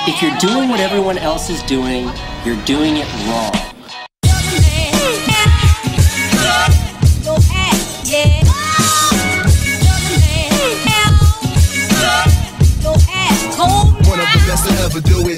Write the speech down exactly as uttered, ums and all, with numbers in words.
If you're doing what everyone else is doing, you're doing it wrong. One of the best to ever do it.